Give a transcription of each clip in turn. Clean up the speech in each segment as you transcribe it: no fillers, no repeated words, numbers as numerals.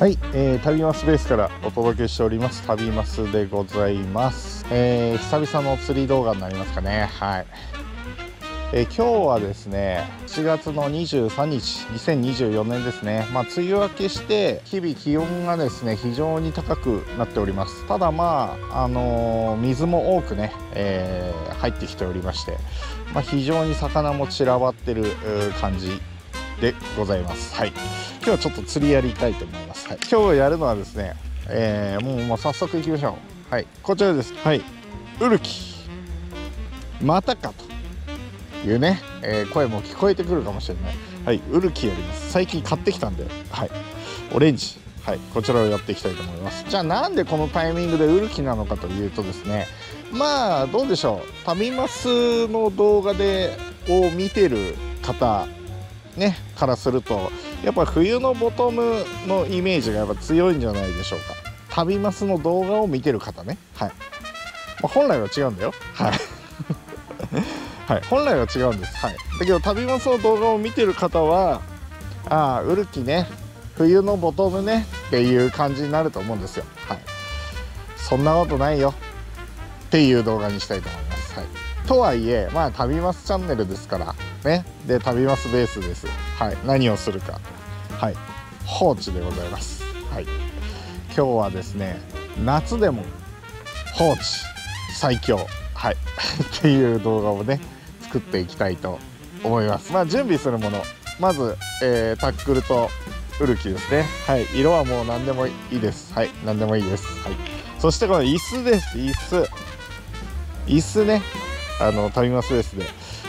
はい、旅マスベースからお届けしております旅マスでございます。久々の釣り動画になりますかね。はい、今日はですね7月の23日2024年ですね。梅雨明けして日々気温がですね非常に高くなっております。ただ水も多くね、入ってきておりまして、非常に魚も散らばってる感じでございます。はい、今日はちょっと釣りやりたいと思います。はい、今日やるのはですね、もう早速行きましょう。はい、こちらです。はい、ウルキまたかというね、声も聞こえてくるかもしれない。はい、ウルキやります。最近買ってきたんで、はい、オレンジ、はい、こちらをやっていきたいと思います。じゃあなんでこのタイミングでウルキなのかというとですね、どうでしょう、旅マスの動画を見てる方ねからするとやっぱ冬のボトムのイメージがやっぱ強いんじゃないでしょうか。旅マスの動画を見てる方ね。はい、本来は違うんだよ。はいはい、本来は違うんです。はい、だけど旅マスの動画を見てる方はウルキね、冬のボトムねっていう感じになると思うんですよ。はい、そんなことないよっていう動画にしたいと思います。はい、とはいえ旅マスチャンネルですからね。で旅マスベースです。はい、何をするか、はい、放置でございます。はい、今日はですね夏でも放置最強、はいっていう動画をね作っていきたいと思います。準備するもの、まず、タックルとウルキですね。はい、色はもう何でもいいです。はい、何でもいいです。はい、そしてこの椅子です。椅子ね、旅マスベースで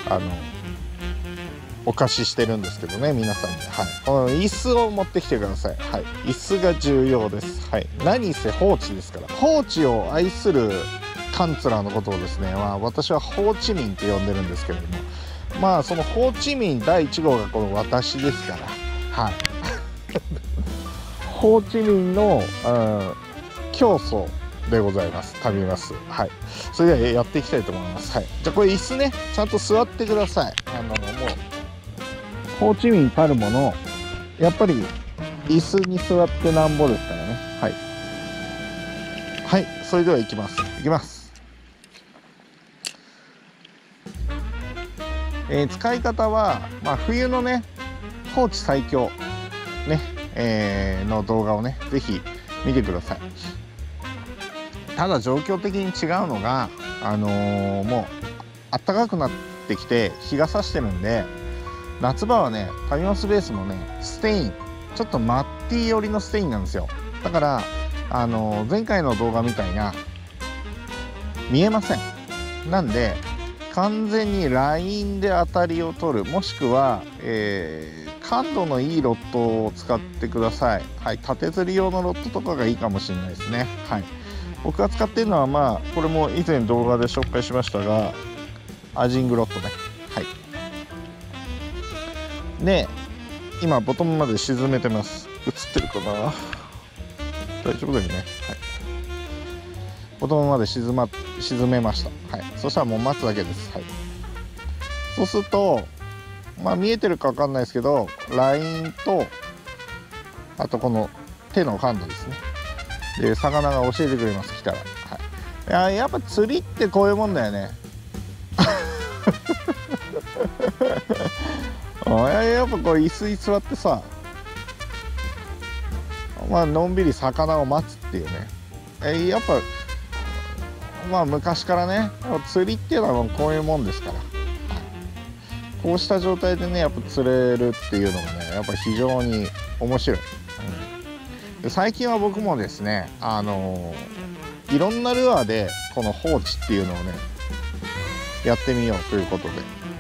お貸ししてるんですけどね、皆さんに。はい、この椅子を持ってきてください。はい、椅子が重要です。はい、何せ放置ですから。放置を愛するカンツラーのことをですね、私はホーチミンって呼んでるんですけれども、そのホーチミン第1号がこの私ですから。はい、ホーチミンの教祖でございます。旅マス。はい、それではやっていきたいと思います。はい、じゃあこれ椅子ねちゃんと座ってください。もうホーチミンたるものやっぱり椅子に座ってなんぼですからね。はい、はい、それでは行きます。使い方は、冬のね放置最強ね、の動画をねぜひ見てください。ただ状況的に違うのがもう暖かくなってきて日が差してるんで、夏場はね旅マスベースのねステインちょっとマッティ寄りのステインなんですよ。だから前回の動画みたいな見えません。なんで完全にラインで当たりを取る、もしくは、感度のいいロッドを使ってください。はい、縦釣り用のロッドとかがいいかもしれないですね。はい、僕が使っているのはこれも以前動画で紹介しましたがアジングロッドね。はい、で今ボトムまで沈めてます。映ってるかな、大丈夫だよね。はい、ボトムまで沈めました。はい、そしたらもう待つだけです。はい、そうすると見えてるか分かんないですけどラインとあとこの手の感度ですね。で魚が教えてくれます、来たら。はい、やっぱ釣りってこういうもんだよねやっぱこう椅子に座ってさのんびり魚を待つっていうね。やっぱ昔からね釣りっていうのはこういうもんですから、はい、こうした状態でねやっぱ釣れるっていうのがねやっぱ非常に面白い。で最近は僕もですねいろんなルアーでこの放置っていうのをねやってみようということで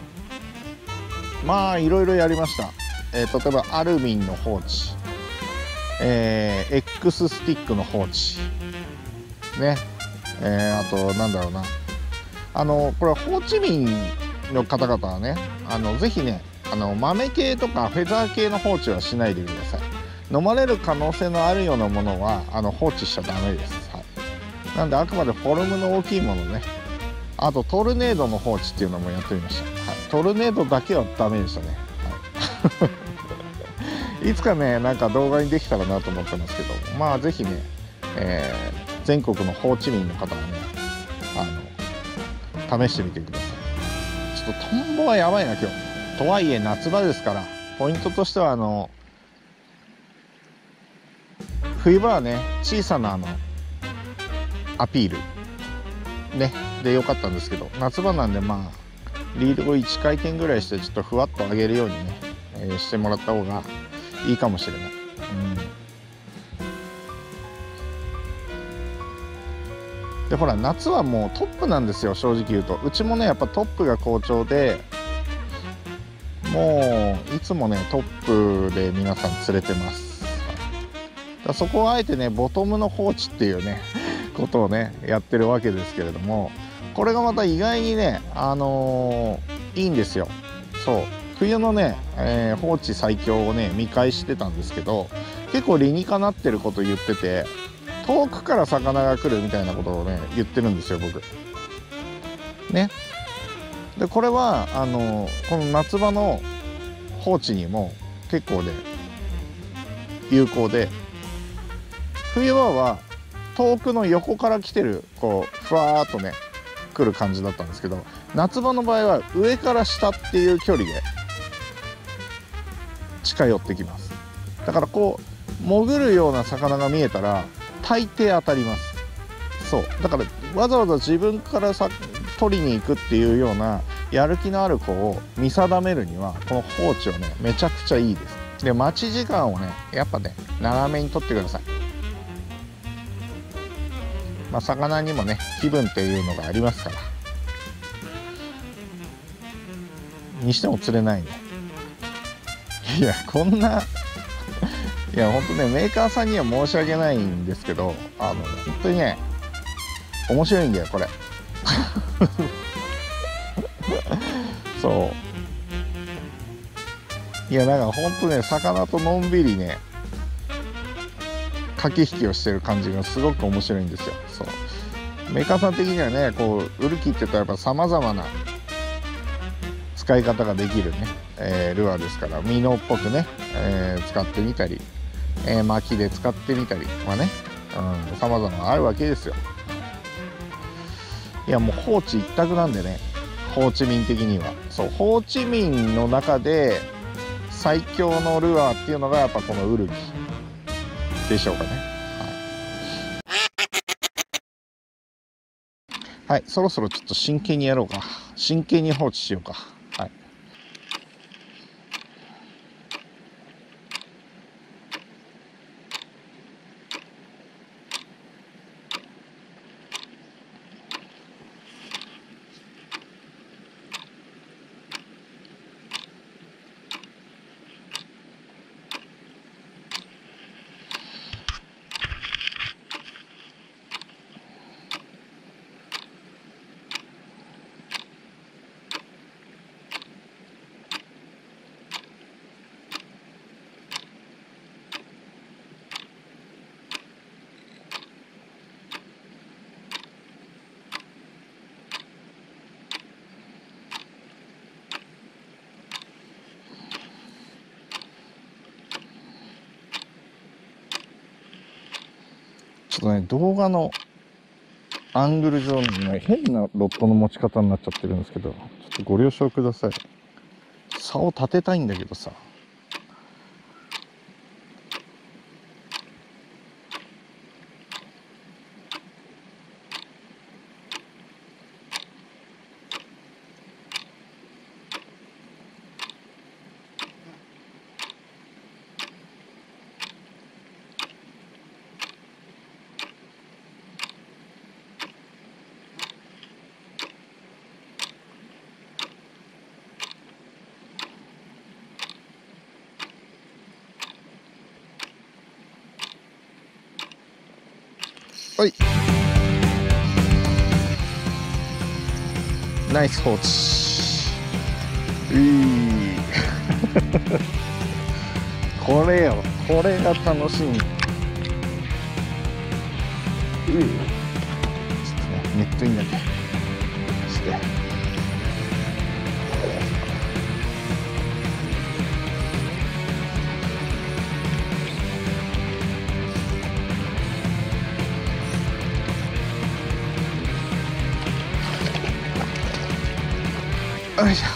いろいろやりました。例えばアルミンの放置、X スティックの放置ね、あとなんだろうな、これはホーチミンの方々はねぜひね豆系とかフェザー系の放置はしないでください。飲まれる可能性のあるようなものは放置しちゃダメです。はい、なんであくまでフォルムの大きいものね。あとトルネードの放置っていうのもやってみました。はい、トルネードだけはダメでしたね。はいいつかねなんか動画にできたらなと思ってますけど、まあ是非ね、全国のホーチミンの方はね試してみてください。ちょっとトンボはやばいな今日。とはいえ夏場ですから、ポイントとしては冬場はね小さなアピールねで良かったんですけど、夏場なんでまあリードを1回転ぐらいしてちょっとふわっと上げるようにね、してもらった方がいいかもしれない。でほら夏はもうトップなんですよ、正直言うと。うちもねやっぱトップが好調で、もういつもねトップで皆さん釣れてます。だそこをあえてねボトムの放置っていうねことをねやってるわけですけれども、これがまた意外にねいいんですよ。そう冬のね、放置最強をね見返してたんですけど、結構理にかなってること言ってて、遠くから魚が来るみたいなことをね言ってるんですよ僕ね。でこれはこの夏場の放置にも結構ね有効で、冬場は遠くの横から来てるこうふわーっとね来る感じだったんですけど、夏場の場合は上から下っていう距離で近寄ってきます。だからこう潜るような魚が見えたら大抵当たります。そうだからわざわざ自分から取りに行くっていうようなやる気のある子を見定めるにはこの放置はねめちゃくちゃいいです。で待ち時間をねやっぱね長めに取ってください。まあ魚にもね気分っていうのがありますから、にしても釣れないね。いやこんないやほんとねメーカーさんには申し訳ないんですけど、本当にね面白いんだよこれそういやなんかほんとね魚とのんびりね駆け引きをしてる感じがすごく面白いんですよ。そうメーカーさん的にはねこうウルキって言ったらやっぱさまざまな使い方ができるね、ルアーですから、ミノっぽくね、使ってみたり、巻きで使ってみたりはねさまざまあるわけですよ。いやもうホーチ一択なんでね、ホーチミン的には。そうホーチミンの中で最強のルアーっていうのがやっぱこのウルキでしょうかね。はい、そろそろちょっと真剣にやろうか。真剣に放置しようか。はい。ちょっとね、動画のアングル上にね、変なロッドの持ち方になっちゃってるんですけど、ちょっとご了承ください。竿立てたいんだけどさ。はい。ナイス放置。これよ。これが楽しみ。ちょっとね、ネットインだけして。 よいしょ。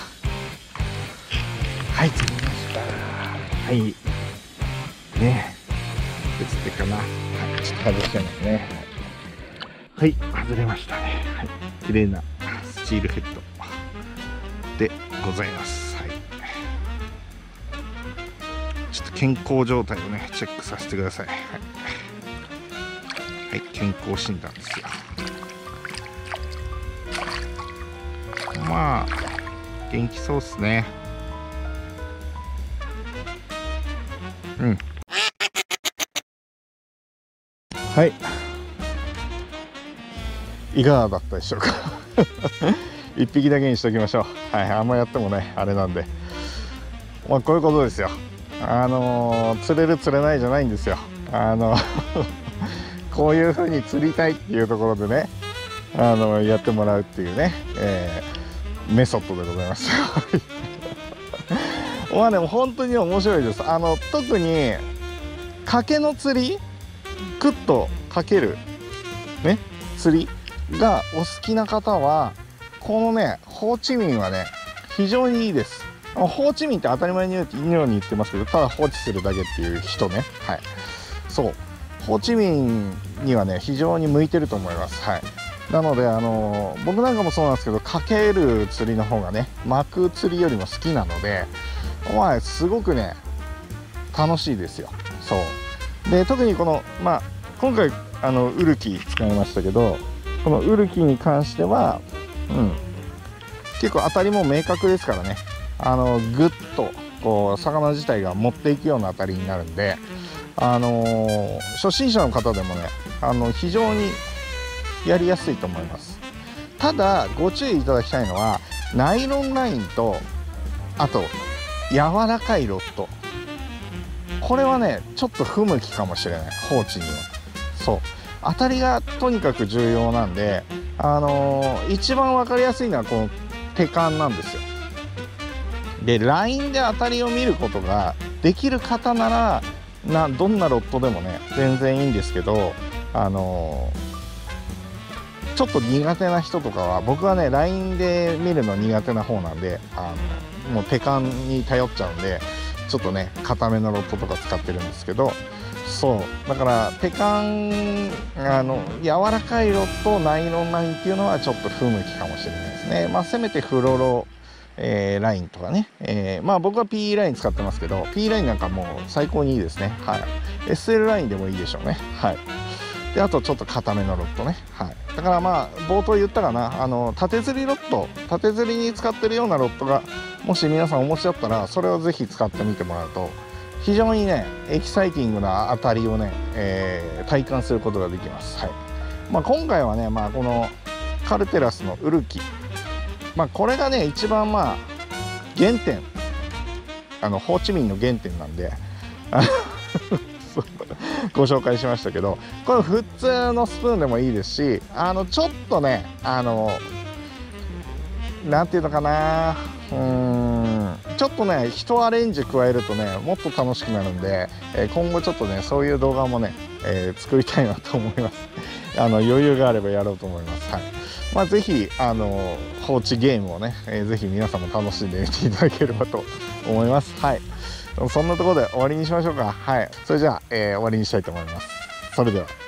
はい、釣りました。はい。ね。映ってるかな。はい、ちょっと外しちゃいますね。はい、外れましたね。はい、綺麗なスチールヘッドでございます。はい。ちょっと健康状態をね、チェックさせてください。はい。はい、健康診断ですよ。まあ、元気そうですね。うん。はい。いかがだったでしょうか。一匹だけにしておきましょう。はい、あんまやってもね、あれなんで。まあ、こういうことですよ。釣れる釣れないじゃないんですよ。こういう風に釣りたいっていうところでね、やってもらうっていうね、メソッドでございます。まあでも本当に面白いです。特に賭けの釣り、クッとかけるね、釣りがお好きな方は、このね、ホーチミンはね、非常にいいです。ホーチミンって当たり前のように言ってますけど、ただ放置するだけっていう人ね。はい。そう。ホーチミンにはね、非常に向いてると思います。はい。なので、僕なんかもそうなんですけど、かける釣りの方がね、巻く釣りよりも好きなので、まあ、すごくね、楽しいですよ。そう。で、特にこの、まあ、今回、ウルキ使いましたけど、このウルキに関しては、結構当たりも明確ですからね。ぐっとこう魚自体が持っていくような当たりになるんで、初心者の方でもね、非常にやりやすいと思います。ただご注意いただきたいのは、ナイロンラインと、あと柔らかいロッド、これはねちょっと不向きかもしれない、放置には。そう、当たりがとにかく重要なんで、一番分かりやすいのはこの手感なんですよ。で、ラインで当たりを見ることができる方なら、どんなロットでもね全然いいんですけど、ちょっと苦手な人とかは、僕はねラインで見るの苦手な方なんで、もう手感に頼っちゃうんで、ちょっとね硬めのロットとか使ってるんですけど、そうだから手感、柔らかいロット、ナイロンラインっていうのはちょっと不向きかもしれないですね。まあせめてフロロラインとかね、まあ僕は PE ライン使ってますけど、 PE ラインなんかもう最高にいいですね。はい。 SL ラインでもいいでしょうね。はい。で、あとちょっと硬めのロッドね。はい。だからまあ冒頭言ったかな、縦釣りロッド、縦釣りに使ってるようなロッドがもし皆さんお持ちだったら、それをぜひ使ってみてもらうと、非常にねエキサイティングな当たりをね、体感することができます。はい。まあ今回はね、まあこのカルテラスのウルキ、まあこれがね一番まあ原点、ホーチミンの原点なんでご紹介しましたけど、これ普通のスプーンでもいいですし、ちょっとねなんていうのかな、ちょっとね一アレンジ加えるとねもっと楽しくなるんで、今後ちょっとねそういう動画もね、作りたいなと思います。余裕があればやろうと思います。はい。まあぜひ放置ゲームをね、ぜひ皆さんも楽しんでみていただければと思います。はい。そんなところで終わりにしましょうか。はい。それじゃあ、終わりにしたいと思います。それでは。